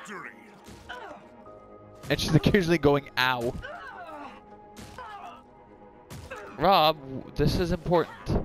victory. And she's occasionally going, ow. Rob, this is important.